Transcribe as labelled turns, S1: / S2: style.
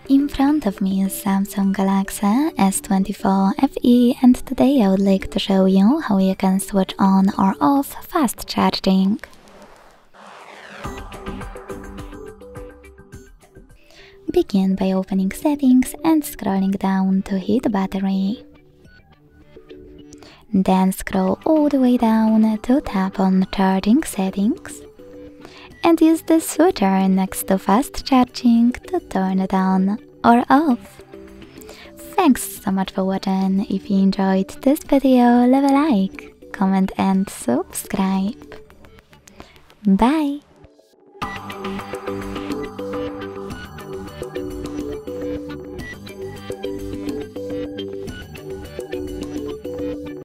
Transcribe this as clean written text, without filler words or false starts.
S1: In front of me is Samsung Galaxy S24 FE, and today I would like to show you how you can switch on or off fast charging. Begin by opening settings and scrolling down to hit battery. Then scroll all the way down to tap on charging settings. And use the switcher next to fast charging to turn it on or off. Thanks so much for watching. If you enjoyed this video, leave a like, comment and subscribe. Bye!